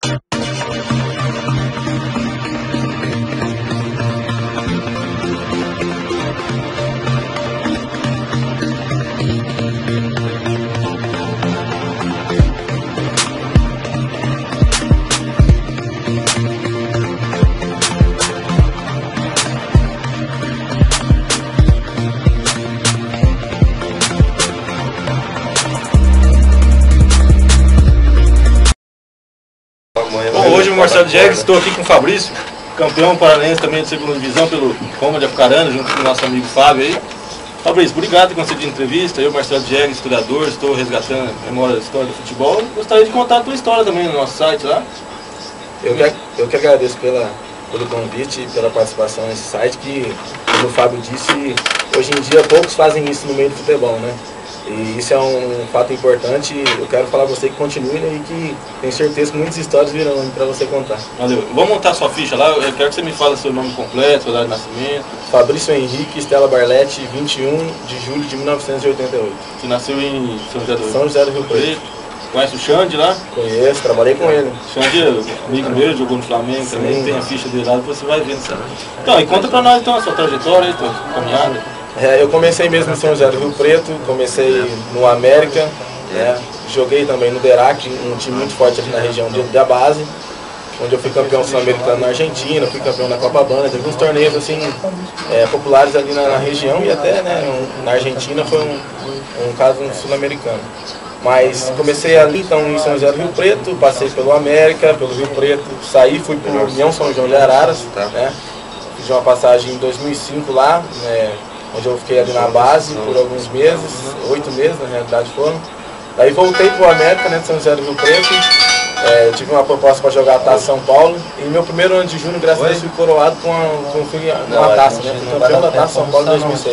Bom, hoje eu, Marcelo Diegues, estou aqui com o Fabrício, campeão paranaense também de segunda divisão pelo Roma de Apucarana, junto com o nosso amigo Fábio aí. Fabrício, obrigado por conceder a entrevista. Eu, Marcelo Diegues, historiador, estou resgatando a memória da história do futebol. Gostaria de contar a tua história também no nosso site lá. Eu que agradeço pelo convite e pela participação nesse site, que, como o Fábio disse, hoje em dia poucos fazem isso no meio do futebol, né? E isso é um fato importante. Eu quero falar para você que continue, né, e que tenho certeza que muitas histórias virão para você contar. Valeu. Vamos montar sua ficha lá. Eu quero que você me fale seu nome completo, sua data de nascimento. Fabrício Henrique Estela Barlete, 21 de julho de 1988. Você nasceu em São José do Rio? São José do Rio Preto. Conhece o Xande lá? Conheço, trabalhei com ele. Xande é amigo meu, jogou no Flamengo. Sim, também, tem a ficha dele lá, você vai vendo, sabe? Então, e conta pra nós então a sua trajetória aí, tua caminhada. Eu comecei mesmo em São José do Rio Preto, comecei no América, joguei também no Derac, um time muito forte ali na região da base, onde eu fui campeão sul-americano na Argentina, fui campeão na Copa Banda, teve uns torneios assim, populares ali na região, e até na Argentina foi um caso sul-americano. Mas comecei ali então em São José do Rio Preto, passei pelo América, pelo Rio Preto, saí, fui para o União São João de Araras, fiz uma passagem em 2005 lá, onde eu fiquei ali na base por alguns meses, 8 meses na realidade foram. Daí voltei para o América, de São José do Rio Preto, tive uma proposta para jogar a Taça São Paulo, e meu primeiro ano de junho, graças a Deus, fui coroado com uma taça, fui campeão da Taça São Paulo em 2006.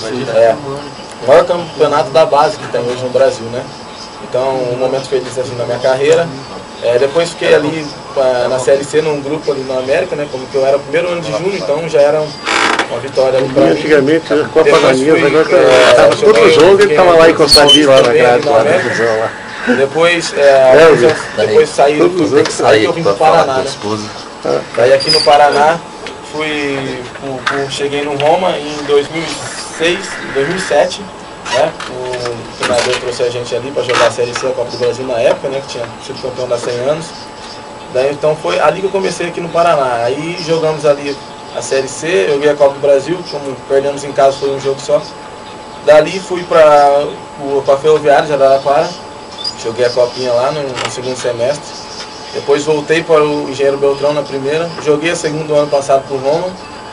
O maior campeonato da base que tem hoje no Brasil, né? Então, um momento feliz assim na minha carreira. Depois fiquei ali na Série C num grupo ali na América, como que eu era o primeiro ano de junho, então já era uma vitória ali pra mim. Antigamente, a Copa da Minas, agora estava todo jogo, ele estava lá encostadinho lá na grade, lá na divisão lá. Depois saí, eu vim pro Paraná, né? Daí aqui no Paraná, cheguei no Roma em 2007, o treinador trouxe a gente ali para jogar a Série C, a Copa do Brasil na época, que tinha sido campeão da 100 anos. Daí então foi ali que eu comecei aqui no Paraná. Aí jogamos ali a Série C, eu joguei a Copa do Brasil, como perdemos em casa foi um jogo só. Dali fui para a Ferroviária de Araraquara, joguei a copinha lá no segundo semestre. Depois voltei para o Engenheiro Beltrão na primeira, joguei a segunda ano passado para o Roma,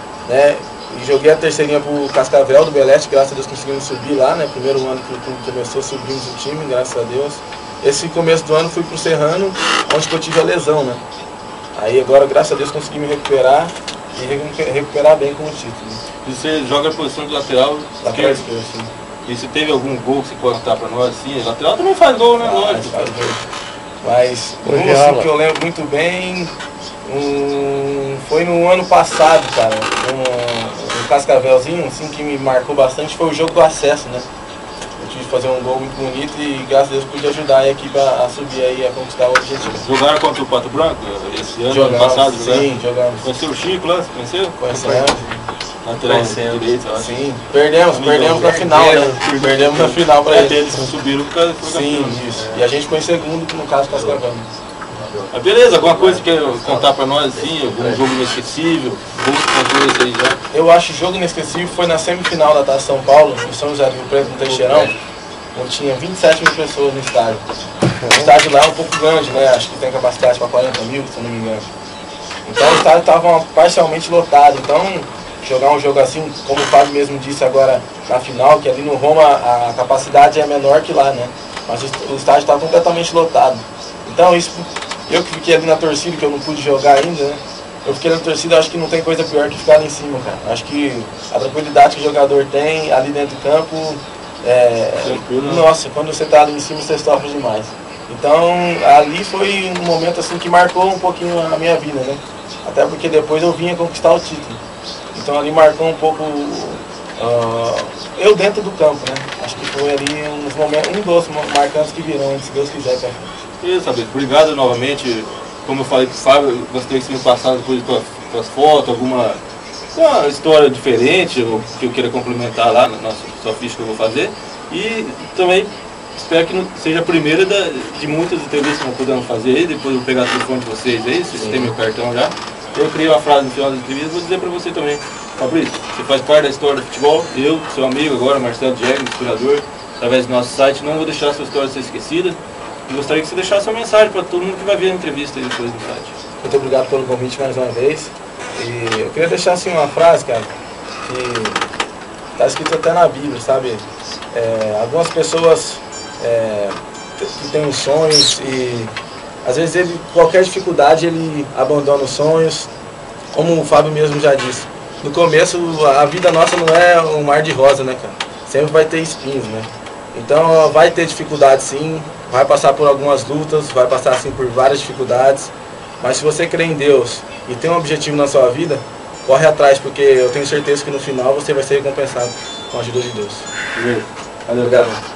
e joguei a terceirinha para o Cascavel do Beleste, graças a Deus conseguimos subir lá, primeiro ano que o clube começou, subimos o time, graças a Deus. Esse começo do ano fui para o Serrano, onde eu tive a lesão, Aí agora, graças a Deus, consegui me recuperar e recuperar bem com o título. E você joga a posição de lateral esquerdo? Sim. E você teve algum gol que você pode contar para nós? Assim, lateral também faz gol, né? Lógico. Faz gol. Mas um gol assim, que eu lembro muito bem, foi no ano passado, cara. Um Cascavelzinho, assim, que me marcou bastante, foi o jogo do acesso, Eu tive que fazer um gol muito bonito e graças a Deus pude ajudar a equipe a subir aí, a conquistar o objetivo. Jogaram contra o Pato Branco esse ano, jogamos, ano passado? Sim, jogamos. Conheceu o Chico lá? Conheceu? Conhecemos. Lateral direito, eu acho. Sim, perdemos na final, Perdemos na final pra eles. Eles subiram por causa do Sim, isso. E a gente foi em segundo, no caso, Cascavel. Beleza, alguma coisa que quer contar pra nós, assim, algum jogo inesquecível, esse aí já? Eu acho que o jogo inesquecível foi na semifinal da Taça São Paulo, em São José do Rio Preto, no Teixeirão, onde tinha 27 mil pessoas no estádio. O estádio lá é um pouco grande, acho que tem capacidade para 40 mil, se eu não me engano. Então o estádio estava parcialmente lotado, então jogar um jogo assim, como o Fábio mesmo disse agora na final, que ali no Roma a capacidade é menor que lá, mas o estádio estava completamente lotado. Então isso, eu que fiquei ali na torcida, que eu não pude jogar ainda, eu fiquei na torcida, acho que não tem coisa pior que ficar ali em cima, cara. Acho que a tranquilidade que o jogador tem ali dentro do campo, nossa, quando você está ali em cima você sofre demais. Então ali foi um momento assim que marcou um pouquinho a minha vida, Até porque depois eu vinha conquistar o título. Então ali marcou um pouco eu dentro do campo, Acho que foi ali um dos marcantes que virão, se Deus quiser, cara. Isso, Fabrício. Obrigado novamente como eu falei pro Fábio, eu gostaria que você me passasse depois tuas fotos, alguma história diferente, ou que eu queira complementar lá na sua ficha que eu vou fazer. E também espero que não seja a primeira de muitas entrevistas que nós podemos fazer aí. Depois eu vou pegar o telefone de vocês aí, se vocês têm meu cartão já. Eu criei uma frase no final da entrevista, vou dizer para você também. Fabrício, você faz parte da história do futebol, eu, seu amigo agora, Marcelo Diegues, historiador, através do nosso site, não vou deixar a sua história ser esquecida. E gostaria que você deixasse uma mensagem para todo mundo que vai ver a entrevista aí depois no site. Muito obrigado pelo convite mais uma vez. E eu queria deixar assim uma frase, cara, que está escrito até na Bíblia, sabe? Algumas pessoas que têm sonhos e às vezes qualquer dificuldade ele abandona os sonhos, como o Fábio mesmo já disse. No começo a vida nossa não é um mar de rosa, né, cara? Sempre vai ter espinhos, né? Então vai ter dificuldade sim, vai passar por algumas lutas, vai passar assim por várias dificuldades, mas se você crê em Deus e tem um objetivo na sua vida, corre atrás, porque eu tenho certeza que no final você vai ser recompensado com a ajuda de Deus. Valeu, obrigado.